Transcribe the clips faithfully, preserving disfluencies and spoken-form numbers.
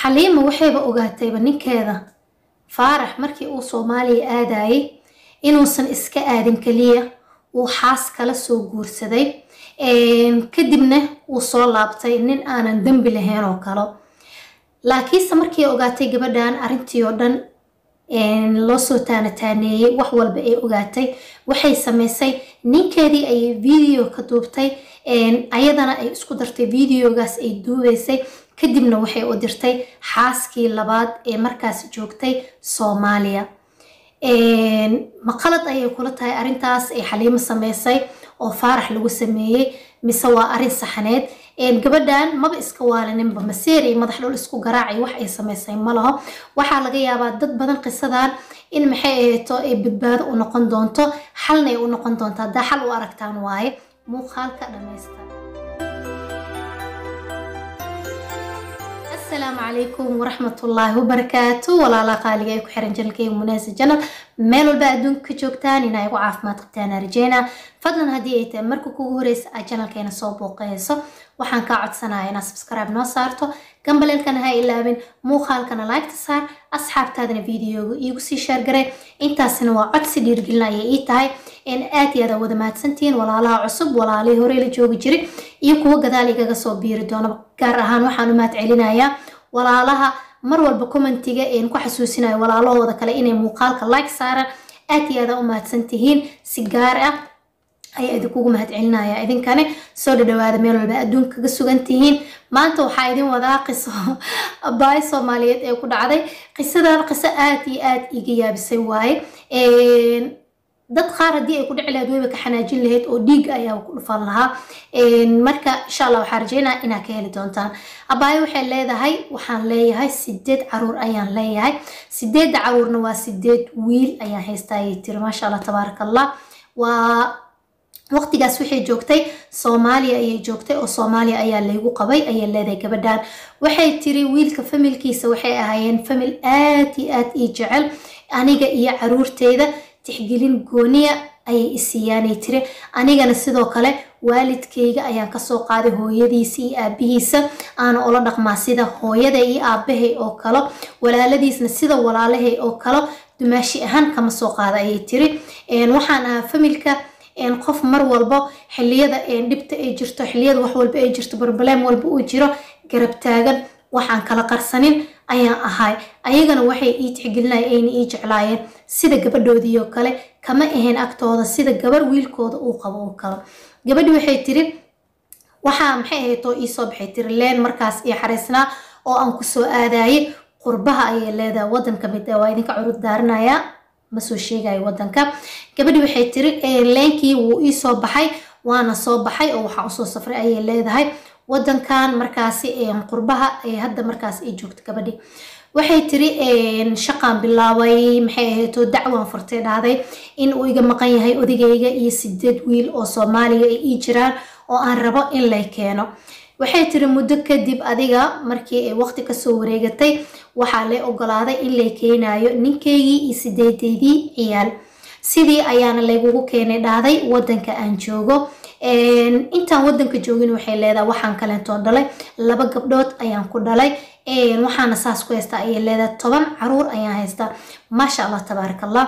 xaliima waxayba ogaatayba ninkeeda faarax markii uu Soomaaliya aadayay inuusan iska aadin kaliya uu xaas kala soo guursaday een kadibna uu soo laabtay nin aanan dambi lahayn oo kale laakiin markii ogaatay gabadhan arintii oo dhan een loo soo taanataaneeyay wax walba ay ogaatay waxay sameysay ninkeedii ay video ka duubtay een ayadana ay isku dartay videogaas ay duubaysay kadibna waxay u dirtay xaaskii labaad ee markaas joogtay Soomaaliya een maqalad ay kula tahay arintaas ay xaliima sameysay oo faarax lagu sameeyay mise waa arin saxaneed een gabadhan maba iska waalaninba maseer ay madax dhul isku garaacay wax ay sameysay malaha waxa laga yaabaa dad badan qisadan in maxay ahayto ay badbaado u noqon doonto xalna ay u noqon doonto hadaa xal u aragtaan waaye muuqaalka dhameystaa السلام عليكم ورحمة الله وبركاته ولا لا قالي أيكو حرن جلكي ومناسب جنة مالو البعدون كجوكتان إنا يقو عاف ما تقتانا رجينا فضلا هدي ايتا مركو كوهوريس أجنال كينا صوبو قيسو وحان كاعد سناينا سبسكرايب نو سارتو قنبل الكان هاي اللابين مو خالكنا لايك تسار أصحاب تادنا فيديو يقو سي شار قري انتا سنوا عد سدير قلنا يأيتاي إن آتي هذا ودمات سنتين ولا لا عصب ولا لي هوري لجوغ جري يكو قدالي قصو بير دونا قارهان وحانو مات علينايا ولا لها مرول بكومنتيجا إن كحسوسنا ولا الله وذا كلا إني مقالك لايك سارة آتي هذا ومات سنتين سيجارة أي أدكوكو مهد علنايا إذن كان سود دواد ميلو بأدون كقصو جنتين ما أنتو حايدين وذا قصة باي صوماليات أو كود عادي قصة دا قصة آتي آت إيجيا بسواي dad qaar hadii ay ku dhici lahayd way ka xanaajin lahayd oo dhiig ayaa ku dhufan lahaa een marka insha Allah waxa rajeynaa inaad ka heli doontaan abaay waxay leedahay waxaan leeyahay sideed caruur ayaan leeyahay sideed caruurna waa sideed wiil ayaan haystaa tir ma sha Allah tabarakallah waa waqtigaas waxay joogtay Soomaaliya ayay joogtay oo Soomaaliya ayaa leeyagu qabay ayay leedahay gabadhan waxay tiri wiilka familkiisa waxay ahaayeen famil aad iyo aad ii jecel aniga iyo caruurteeda tixgelin gooniya ay isiyaanay tiri anigana sidoo kale waalidkayga ayaan ka soo qaaday hooyadiisa iyo aabihiisa aan ula dhaqmaa sida hooyada iyo aabahay oo kale walaaladiisna sida walaalahay oo kale dumaashi ahaan kama soo qaaday ay tiri een waxaan ahaa familka een qof mar walba xilliyada een dhibta ay jirto xilliyada wax walba ay jirto problem walba uu jiro garab taagan waxaan kala qarsanin ayaan ahay ayagana waxay ii tixgelinay ayna ii jeclaayeen sida gabadhoodii oo kale kama ahayn agtooda sida gabar wiilkooda uu qabo oo kale gabadhi waxay tiri waxa maxay ahayd oo ii soo baxay tiri leen markaas ii xariisnaa oo aan ku soo aadayay qurbaha ayay leedahay wadanka mid ah waa idinka curud daaranaya ma soo sheegay wadanka gabadhi waxay tiri leenkii wuu ii soo baxay waana soo baxay oo waxa u soo safray ayay leedahay wadankan markaasi ee qurbaha ee hadda markaas ay joogto gabadhi waxay tiri een shaqaan bilaabay maxay ahayd oo dacwaan furtay dhaaday in uu iga maqan yahay odigayga iyo sideed wiil oo Soomaaliya ay ii jiraan oo aan rabo in la keeno waxay tiri muddo kadib adiga markii ay waqti ka soo wareegatay waxa la ogolaaday in la keenayo ninkeygii iyo sideedeedii ciyaal sidii ayaana laygu keenay dhaaday wadanka aan joogo een intaan wadanka joogin waxay leedahay waxaan kale toon dhalay laba gabdhood ayaan ku dhalay een waxaana saas ku haystaa ay leedahay toban caruur ayaan haystaa ma sha Allah tabarakallah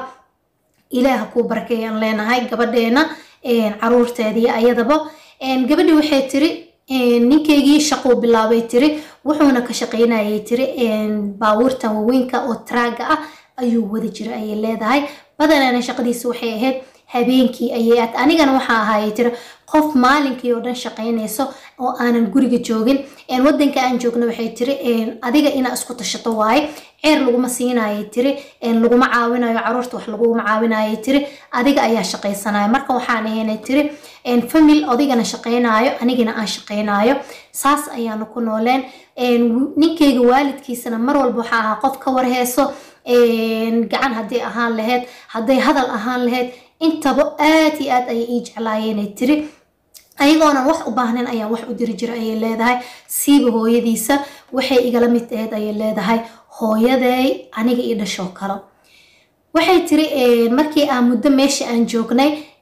ilaaha ku barakeeyaan leenahay gabadheena een caruurteedii ayadaba een gabadhi waxay tiri een ninkeygii shaqo bilaabay tiri wuxuuna ka shaqeynayay tiri een baabuurtan waweynka oo traaga ah ayuu wada jiray ay leedahay badana shaqadiisu waxay ahayd habeenkii ayay aad anigana waxa ahaayay tiri qof maalinkii oo dhan shaqeynayso oo aanan guriga joogin een wadanka aan joogno waxay tiri een adiga ina isku tashato waay ceer lagu ma siinaayay tiri een lagu ma caawinayo caruurta wax lagu ma caawinaayay tiri adiga ayaa shaqeysanaay marka waxaan ahaynay tiri een famil adigana shaqeynayo anigana aan shaqeynayo saas ayaan ku nooleen een ninkeyga waalidkiisana mar walba waxa ahaa qof ka warheeso een gacan hadii ahaan lahayd haday hadal ahaan lahayd intaba aad iyo aad ay ii jeclaayeen tiri ayagoona wax u baahnan ayaan wax u diri jiray ay leedahay siiba hooyadiisa waxay igala mid ahayd ay leedahay hooyaday aniga ii dhasho kale waxay tiri markii aan muddo meesha aan joognay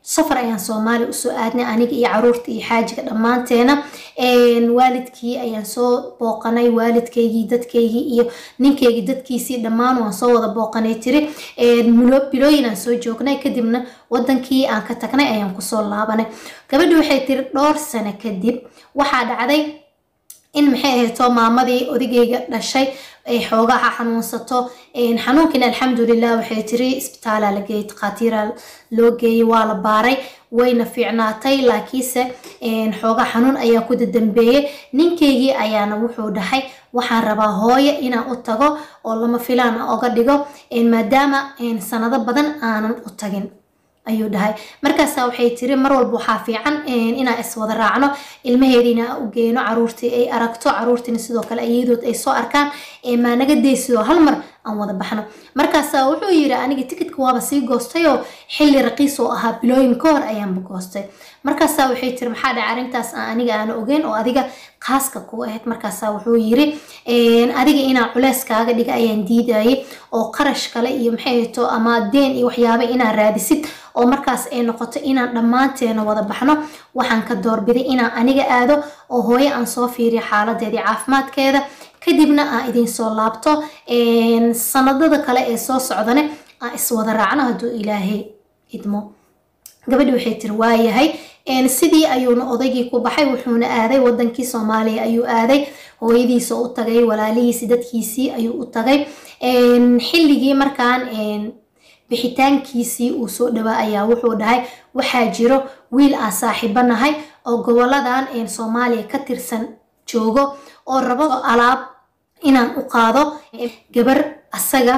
safar ayaan Soomaali u soo aadnay aniga iyo caruurta iyo xaajiga dhamaanteena een waalidkii ayaan soo booqanay waalidkeygii dadkeygii iyo ninkeygii dadkiisii dhamaan waan soo wada booqanay tiri een bilooyin aan soo joognay kadibna wadankii aan ka tagnay ayaan ku soo laabanay gabadhu waxay tiri dhowr sano kadib waxa dhacday in maxay ahayd maamadii odigeyga dhashay ay xoogaha xanuunsato in xanuunkan alxamdulillah waxay tiri isbitaal la geeyay qatiira loo geeyay waa la baaray wayna fiicnaatay laakiinse in xooga xanuun ayaa ku dambeeyay ninkeygii ayaana wuxuu dhahay waxaan rabaa hooyo inaan u tago oo lama filaan oga dhigo in maadaama in sanado badan aanan u tagin ayuu dhahay markaas waxay tiri mar walba waxa fiican inaan is wada raacno ilmaheedina u geeyno caruurtii ay aragto caruurtina sidoo kale ayadood ay soo arkaan ee ma naga deeyso hal mar aan wada baxno markaas wuxuu yiri aniga tikidka waaba sii goostay oo xilli raqiis oo ahaa bilooyin ka hor ayaan goostay markaas waxay tiri maxaa dhacay arintaas aniga aan ogeyn oo adiga khaaska ku ahayd markaas wuxuu yiri een adiga ina culeyskaaga dhiga ayaan diidayay oo qarash kale iyo maxay to ama deen iyo waxyaabo ina raadisid oo markaas ay noqoto inaan dhamaanteena wada baxno waxaan ka doorbiday inaan aniga aado oo hooyo aan soo fiiriyo xaaladeedii caafimaadkeeda kadibna aan idin soo laabto een sanadada kale ee soo socdane aan is wada raacno haduu Ilaahay idmo gabadhu waxay tiri waayahay een sidii ayuuna odaygii ku baxay wuxuuna aaday wadankii Soomaaliya ayuu aaday hooyadiisa u tagay walaalihiisa dadkiisii ayuu u tagay een xilligii markaan een bixitaankiisii uu soo dhawaa ayaa wuxuu dhahay waxa jiro wiil aan saaxiibanahay oo goboladan ee Soomaaliya ka tirsan joogo oo rabo alaab inaan u qaado gabar asaga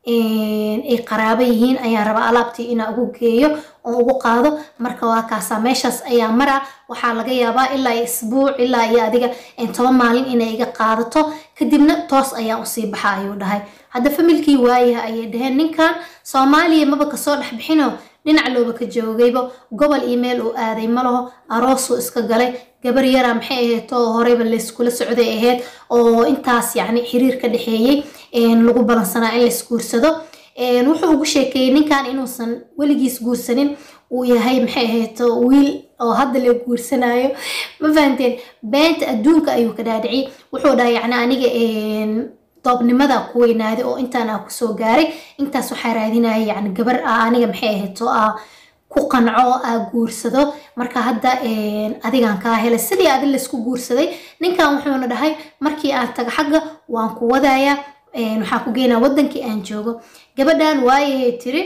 ee ay qaraabo yihiin ayaan raba alaabtii inaan ugu geeyo oo ugu qaado marka waa kaasa meeshaas ayaa mara waxa laga yaabaa ilaa isbuuc ilaa iyo adiga toban maalin inay iga qaadato kadibna toos ayaa u sii baxaa ayuu dhahay hadda familkii waayaha ayay dhaheen ninkan Soomaaliya maba ka soo dhax bixino dhinac looba ka joogayba gobol email oo aaday malaho aroos oo iska galay gabar yar ah maxay ahayd oo horeyba la isku la socday ahayd oo intaas yaani xiriir ka dhaxeeyay in lagu balansanaa in la iskuursado een wuxuu ugu sheekeeyay ninkan inuusan waligiis guursanin uu yahay maxay ahayd wiil oo hadda la guursanayo ma fahanteen beenta adduunka ayuu ka dhaadhicay wuxuu dhahay yaani aniga een toobnimada ku weynaaday oo intaan aan ku soo gaaray intaas waxa raadinayay yaani gabar aniga maxay ahayd oo ah ku qanco aa guursado marka hadda een adigan ka helay sidii aad la isku guursaday ninkan wuxuuna dhahay markii aan taga xagga waan ku wadaaya een waxa ku geynaa wadankii aan joogo gabadhan waayay tiri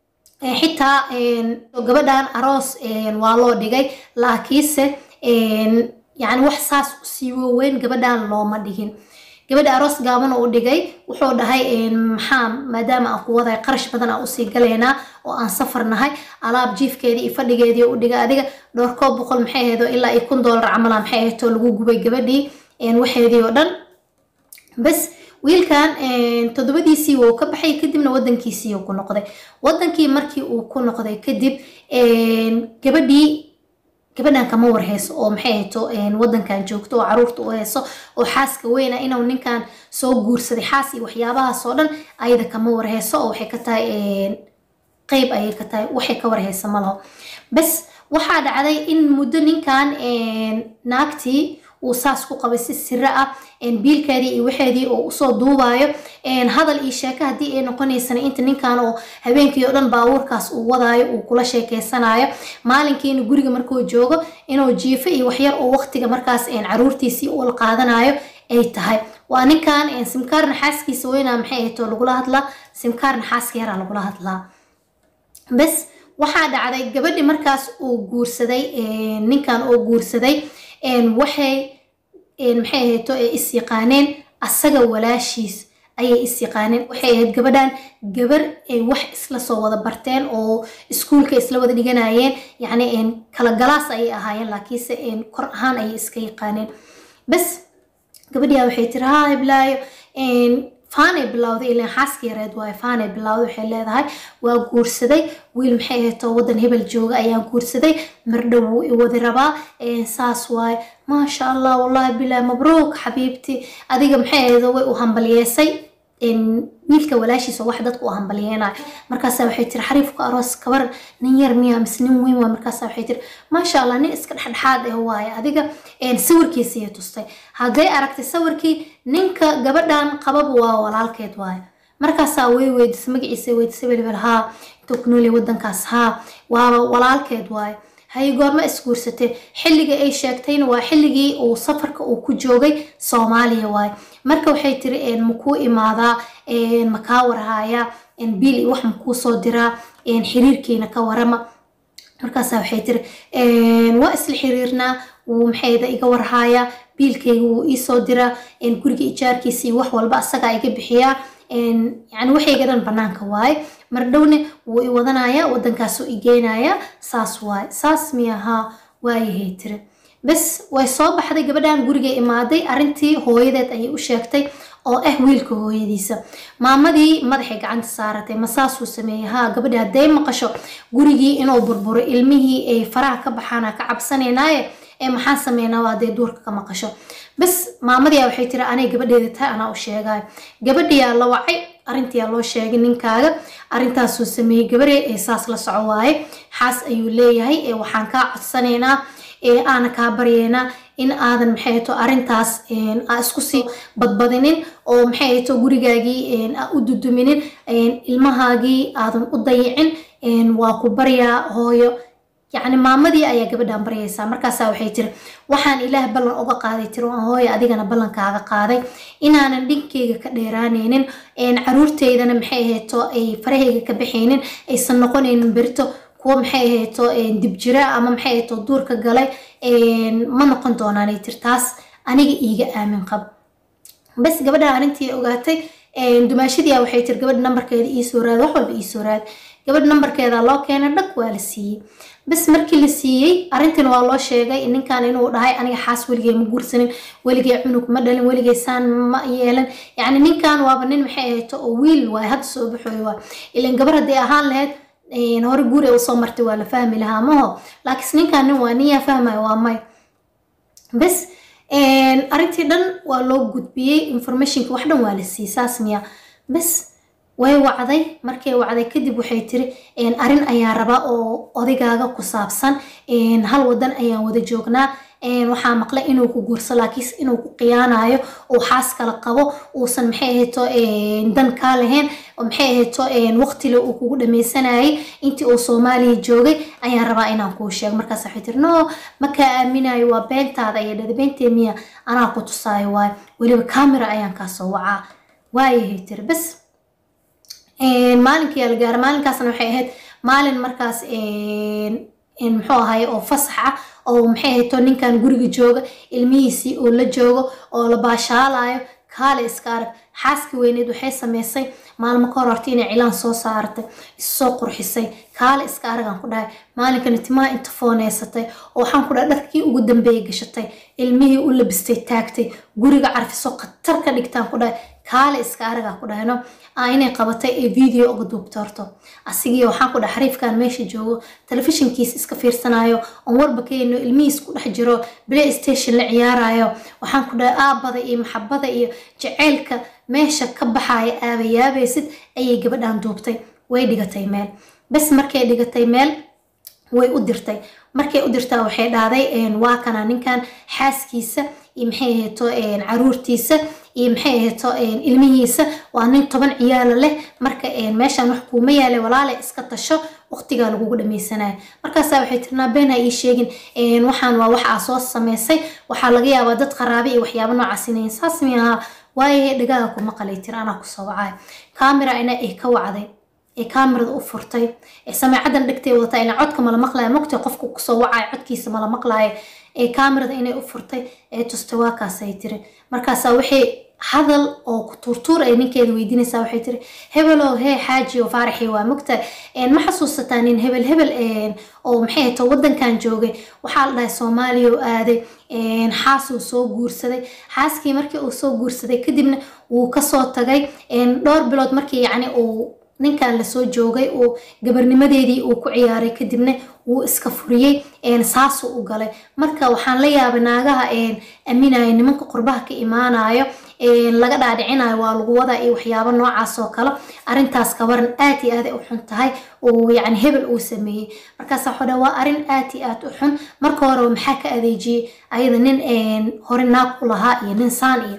xitaa een gabadhan aroos een waa loo dhigay laakiinse een yaani wax saas u sii weyn gabadhan looma dhigin gabadha aroos gaaban oo dhigay wuxuu dhahay in maxaa maadaama aan ku waday qarash badan aan u sii galeena oo aan safarnahay alaab jiifkeedii iyo fadhigeedii u dhigay adiga dhowr koob boqol maxay ahayd ilaa kun dollar camal maxay ahayd oo lagu gubay gabadhii in waxeedii oo dhan bas wiilkan in todobadiisii uu ka baxay kadibna wadankiisii uu ku noqday wadankii markii uu ku noqday kadib in gabadhii gabadhan kama warhayso oo maxay ahayd een wadankan joogto oo caruurta u hayso oo xaaska weyna inuu ninkan soo guursaday xaas iyo waxyaabaha soo dhan ayada kama warhayso oo waxay ka tahay een qayb ay ka tahay waxay ka warhayso malaho bas waxa dhacday in muddo ninkan een naagtii uu saas ku qabay si sir ah een biilkeedii iyo waxeedii oo soo duubayo een hadal iyo sheeko hadii ay noqonaysana inta ninkan oo habeenkii oo dhan baawarkaas uu wadaayo uu kula sheekeysanayo maalinkiina guriga markuu joogo inuu jiifo iyo wax yar oo waqtiga markaas een caruurtiisii uu la qaadanayo ay tahay waa ninkan een simkaar naxaaskiisa weyna maxay ahayd oo lagu hadla simkaar naxaaska yar lagu hadla bas waxa dhacday gabadhi markaas uu guursaday een ninkan oo guursaday een waxay een maxay ahayd oo is yaqaaneen asaga walaashiis ayay is yaqaaneen waxay ahayd gabadhan gabar ay wax isla soo wada barteen oo iskuulka isla wada dhiganayeen yaani een kala galaas ay ahaayeen laakiinse een kor ahaan ay iska yaqaaneen bas gabadhii waxay tiri haa iblaayo een faanay bilawday ilaa xaaskii yareed waa faanay bilawday waxay leedahay waa guursaday wiil maxay ahayd wadan hebel jooga ayaan guursaday mardhow uu wadi rabaa ee saas waay ma sha Allah wallahi bilaa mabruuk xabiibti adiga maxay ahayd way u hambalyeesay إن wiilka walaashiisa wax dadku aan baliyeenay markaas waxay tir xariifka aroos kabar nin yar miya misnin weyn waa markaas waxay tir ma sha Allah nin iska dhaxdhaxaad ah waay adiga een sawirkiisa ay tustay haday aragtay sawirkii ninka gabadhan qabab waa walaalkeed waay markaas way weydis magaciisa weydisay waliba ha toknooli wadankaas ha waa walaalkeed waay hay goorma isguursatay xilliga ay sheegtayna waa xilligii uu safarka uu ku joogay Soomaaliya waay marka waxay tiri een muku imaada een maka warhaya een bil wax muku soo dira een xiriirkeena ka warama markaas waxay tiri een waa isla xiriirna uu maxayda iga warhaya bilkeygu uu ii soo dira een guriga ijaarkiisa wax walba asaga iga bixiya een yani waxay gadan banaanka waay mardowne wuu i wadanaya wadankaas uu igeenaya saas waay saas miyaha waayay tiri bas way soo baxday gabadhan guriga imaaday arintii hooyadeed ayay u sheegtay oo ah wiilka hooyadiisa maamadii madaxay gacanta saaratay masaas uu sameeyay ha gabadha haday maqasho gurigii inuu burburo ilmihii ay faraha ka baxana ka cabsaneenaaye ee maxaa sameeynaa waa day duurka ka maqasho bas maamadii waxay tiri anay gabadheeda taa ana u sheegay gabadhiya la wacay arintii loo sheegay ninkaaga arintaas uu sameeyay gabarey ee saas la soco waaye xaas ayuu leeyahay ee waxaan ka codsanaynaa ee aan ka baryeena in aadan maxay to arintaas een isku si badbadinin oo maxay to gurigaagii een u duduminin een ilmahaagii aadan u dayicin een waa ku baryaa hooyo يعني maamadii ayaa gabadhan barayaysa markaas waxay tiri waxaan ilaah ballan uga qaaday tiro hooyo adigana ballan kaaga qaaday inaanan dhinkeyga ka dheeraaneynin een caruurteydana maxay aheeto ay faraheyga ka bixeenin aysan noqoneynin berito kuwa maxay aheeto een dib jira ama maxay aheeto duurka galay een ma noqon doonaan ay tirtaas aniga iiga aamin qab bas gabadhan arintii ogaatay een dumaashadii waxay tir gabadh numberkeeda ii soo raad wax walba ii soo raad gabadh numberkeeda loo keenay dhaq waa la siiyay bas markii la siiyay arintan waa loo sheegay ninkan inuu dhahay aniga xaas waligay ma guursanin waligay cunug ma dhalin waligay saan ma yeelan yani ninkan waaba nin maxay ahayd oo wiil waay had soo baxooy waa ilaan gabar haday ahaan lahayd een hore guur ay soo martay waa la fahmi lahaa maho laakiin ninkan nin waa niya fahmay waa may bas een arintii dhan waa loo gudbiyay information wax dhan waa la siiyay saas miya bas way wacday markay wacday kadib waxay tiri een arin ayaa raba oo odigaaga ku saabsan een hal wadan ayaan wada joognaa een waxa maqlay inuu ku guurso laakiin inuu ku qiyaanayo oo xaas kala qabo oo san maxay aheeto een dan ka lahayn oo maxay aheeto een waqti la uu kugu dhameysanayay intii uu Soomaaliya joogay ayaan rabaa inaan ku sheego markaas waxay tiri no ma ka aaminayo waa beentaada ay dhadbeentay miya anaa ku tusaayo waay waliba camera ayaan ka soo wacaa waayay tiri bas een maalinkii la gaar maalinkaasna waxay ahayd maalin markaas een in muxuu ahaay oo fasax ah oo maxay ahayd ninkan guriga jooga ilmihiisi oo la joogo oo la baashaalayo kaale iska arag xaaski weyneed waxay sameysay maalmo ka hor hortii inay cilaan soo saartay soo qurxisay kaale iska aragan ku dhahay maalinkan timaa inta fooneysatay oo waxaan ku dhahay dharkii ugu dambeeyay gashatay ilmihii u labistay taagtay guriga carfiso qatar ka dhigtaan ku dhahay kaale iska araga ku dhahayno aa inay qabatay ee video uga duubtorto asigii waxaan ku dhahay xariifkan meesha joogo telefishinkiis iska fiirsanayo oo warba keenno ilmihiis ku dhex jiro PlayStation la ciyaarayo waxaan ku dhahay aabada iyo maxabada iyo jaceylka meesha ka baxay aabayaabaysid ayay gabadhan duubtay way dhigatay meel bas markay dhigatay meel way u dirtay markay u dirtaa waxay dhaaday een waa kana ninkan xaaskiisa iyo maxay aheeto een caruurtiisa iyo maxay aheeto een ilmihiisa waa nin toban ciyaal leh marka een meeshan wax ku ma yaale walaale iska tasho waqtiga lagu dhameysanayo markaas waxay tirnaa beena ii sheegin een waxaan waa wax soo sameysay waxa laga yaabaa dad qaraabi iyo waxyaabo noocaas inay saas miyaha waaye dhagaha ku maqalay tir ana ku soo wacay camera ina ay ka wacday ee kamerada u furtay ee samaacadan dhigtay wata ina codka mala maqlay maqti qofku ku soo wacay codkiisa mala maqlay ee kamerada inay u furtay ee tustay waa kaasay tiri markaas waxay hadal oo ku turtur ay ninkeeda weydiinaysaa waxay tiri hebelo hey xaaji oo faaraxi waa mugta een ma xasuusataan in hebel hebel een oo maxay tahay wadankan joogay waxa la dhahay Soomaaliya oo aaday een xaas uu soo guursaday xaaskii markii uu soo guursaday kadibna uu ka soo tagay een dhowr bilood markii yacni uu ninkan la soo joogay oo gabarnimadeedii uu ku ciyaaray kadibna uu iska furiyay een saas u galay marka waxaan la yaabay naagaha een aaminay nimanka qurbaha ka imaanayo laga dhaadhicinayo waa lagu wadaa iyo waxyaabo noocaas oo kale arintaas ka waran aad iyo aad u xun tahay oo yani hebel uu sameeyay markaas waxa dhaa waa arin aad iyo aad u xun marka hore maxaa ka adeejiyay ayada nin hore naag u lahaa iyo nin saan iyo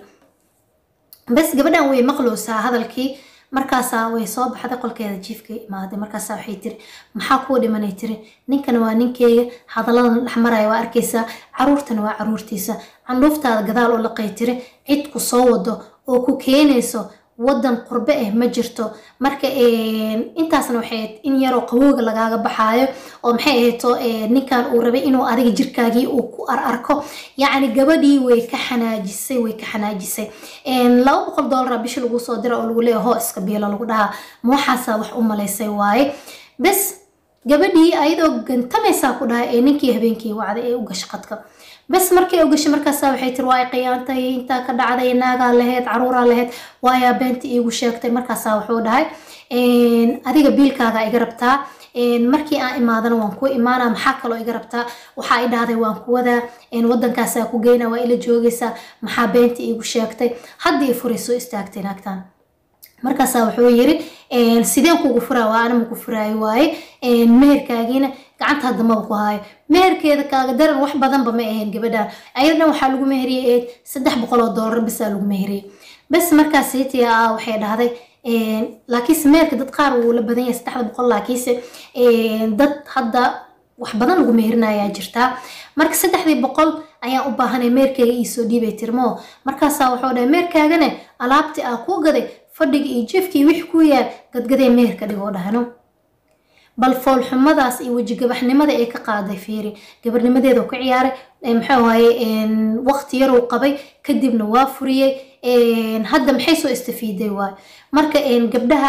bas gabadhan way maqloosaa hadalkii markaas way soo baxday qolkeeda jiifka imaaday markaas waxay tiri maxaa ku dhimanay tiri ninkan waa ninkeyga hadaladan dhaxmaray waa arkaysaa caruurtana waa caruurtiisa candhuuftaada gadaal oo laqay tiri cid ku soo wado oo ku keenayso wadan qurbe ah ma jirto marka intaasna waxay in yar oo qabowga lagaaga baxaayo oo maxay ahayto ninkan uu rabay inuu adiga jirkaagii uu ku ararko yacni gabadhii way ka xanaajisay way ka xanaajisay laba boqol dollar bishi lagu soo dira oo lagu leeyahay hoo iska biilo lagu dhahaa ma waxaasaa wax u malaysay waaye bas gabadhii ayadoo gantamaysaa ku dhahay ee ninkii habeenkii wacday ee u gashay qadka بس مركي أوجش مركز سوي حيت رواي قيانتي أنت كدعدة يناقة لهت عرورة لهت ويا بنتي إيجو شاكتي مركز سوي حود هاي إن هذيك بيل كذا إجربتها إن مركي أنا هذا وانكو إيمانا محاكة لو إجربتها وحايد هذا وانكو هذا إن ودن كاسا كوجينا وإلى جوجسا محا بنتي إيجو شاكتي حد يفرسو استاكتي ناكتان markaas wuxuu yiri een sideen kugu furaa waa anama ku furaay waaye een meherkaagiina gacanta hadda ma ku hayo meherkeeda kaaga daran wax badan ba ma ahayn gabadhan ayadana waxa lagu meheriyay saddex boqol oo dollar bas lagu meheriyay bas markaas sitii ah waxay dhahday een laakiin meherka dad qaar uu la badan yahay saddex boqol laakiin een dad hadda wax badan lagu meherinayaa jirta marka saddex boqol ayaa u baahanay meherkaaga ii soo dhiibay tirmo markaas wuxuu dhahay meherkaagana alaabti ah ku gaday fadhiga iyo jifkii wix ku yaal gadgaday meherka dhigoo dhahno bal fool xumadaas iyo waji gabaxnimada ay ka qaaday fiiri gabarnimadeeda ku ciyaaray maxaa waaye een waqti yar uu qabay kadibna waa furiyay een hadda maxay soo istafiiday waay marka een gabdhaha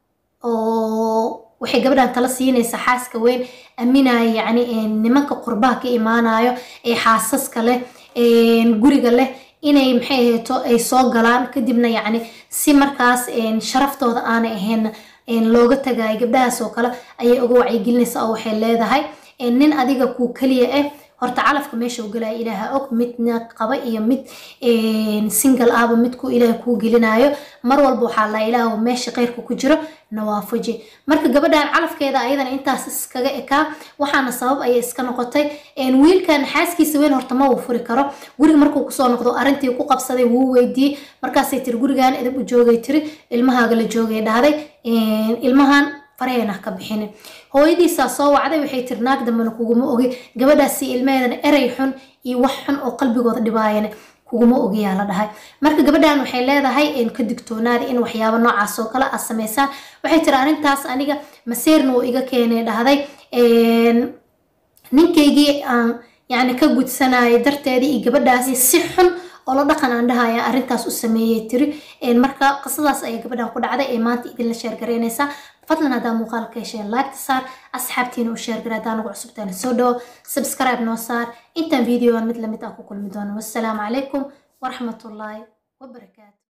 oo waxay gabadhan tala siinaysa xaaska weyn aminaay yani een nimanka qurbaha ka imaanayo ee xaasaska leh een guriga leh inay maxay ahayto ay soo galaan kadibna yani si markaas een sharaftooda aan ahayn een looga tagay gabdhahaas oo kale ayay uga wacyigelinaysaa oo waxay leedahay een nin adiga ku kaliya ah horta calafka meesha uu galay ilaaha og midna qaba iyo mid een single aba mid ku ilaaha ku gelinayo mar walba waxa la ilaaha meesha qeyrku ku jiro nawaafaji marka gabadhan calafkeeda ayadana intaas iskaga eka waxaana sabab ay iska noqotay een wiilkan xaaskiisa weyn horta ma uu furi karo guriga markuu ku soo noqdo arintii ku qabsaday wuu weydiiyay markaas ay tir gurigan idib u joogay tiri ilmahaaga la joogay dhahday een ilmahan farayna ka bixin hooyadiisa soo wacday waxay tir naag dambana kuguma ogi gabadhaasi ilmaheedana eray xun iyo wax xun oo qalbigooda dhibaayana kuguma ogiyaa la dhahay marka gabadhan waxay leedahay in ka digtoonaada in waxyaabo noocaas oo kale ah sameeysan waxay tir arintaas aniga maseerna oo iga keenay dhahday een ninkeygii aan yani ka gudsanay darteedii iyo gabadhaasi si xun oo la dhaqan aan dhahaya arintaas u sameeyay tiri een marka qisadaas ay gabadhan ku dhacday ee maanta idin la sheer gareynaysa fadlan hadaa muuqaalka heshay like saar asxaabtiina u sheer garay hadaan ugu cusubtaan soo dhaw subscribe noo saar intaan video mid lamid ah ku kulmi doono wassalaamu calaykum waraxmatullaahi wabarakaatuh